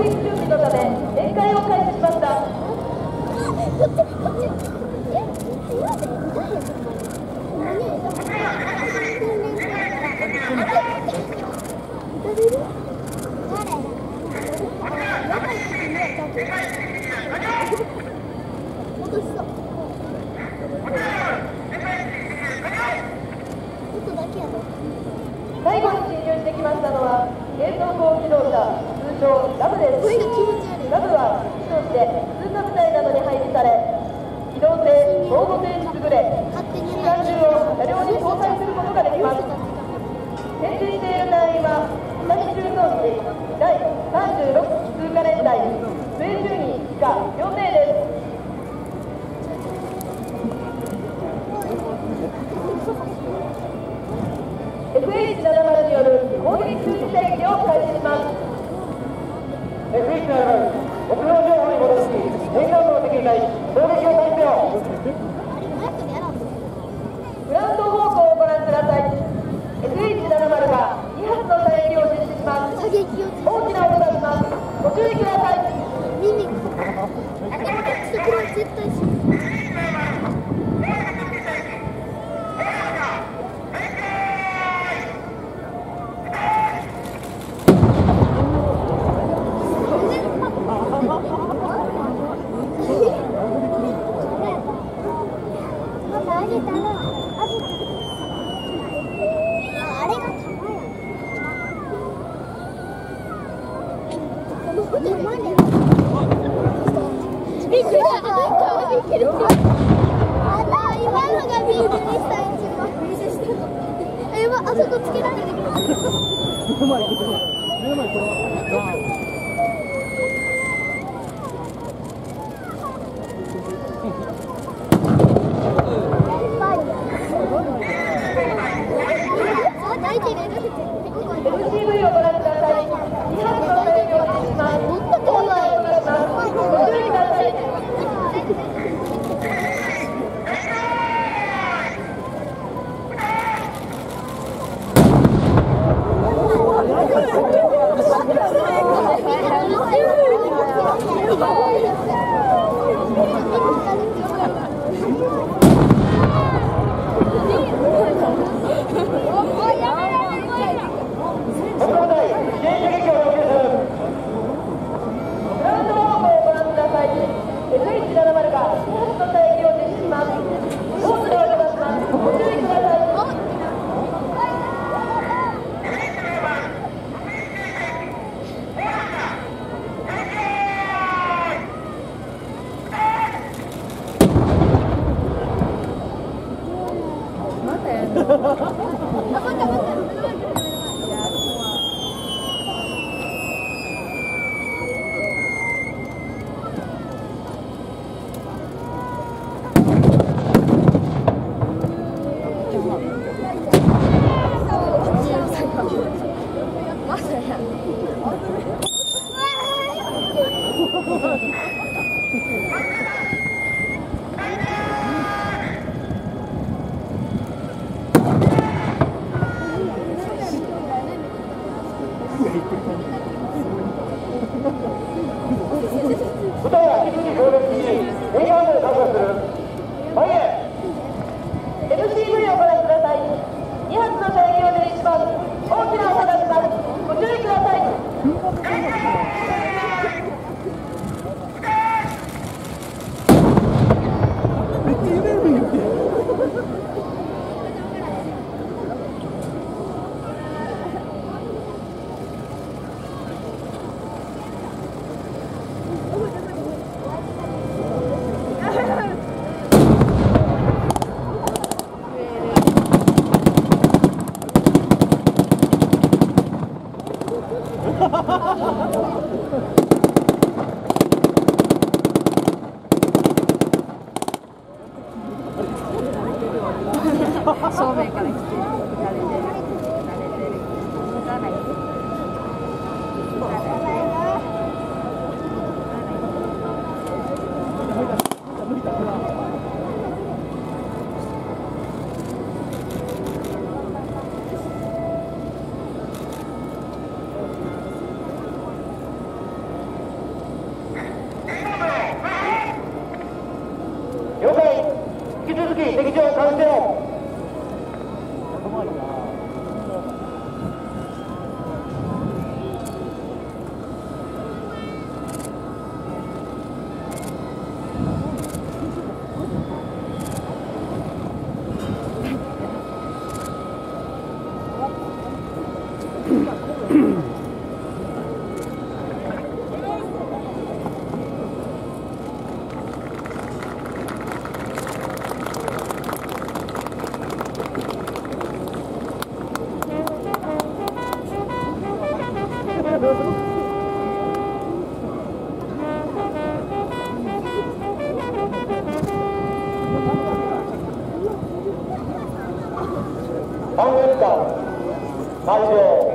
撃準備のため展開を開始しました。最後に侵入してきましたのは軽装甲機動車、通称ラブです。ラブは機として普通の部隊などに配備され、機動性、防護性に優れ、機関銃を車両に搭載することができます。編成している隊員は北に駐屯地第36機通過連隊末順位以下4名です。FH70 による攻撃通知射撃を開始します。 FH70、目標情報に戻し、沿岸部の敵に対し攻撃を開始よ。 グラウンド方向をご覧ください。FH70 が2発の射撃を実施します。大きな音がします。ご注意ください。 あそこつけられてる。 MCV をご覧ください。2発の射撃を実施します。ご注意ください。 部隊は引き続き協力し、沿岸部で確保する。前へ。 MCV をご覧ください。2発の射撃を実施します。大きな音がします。ご注意ください。 完了。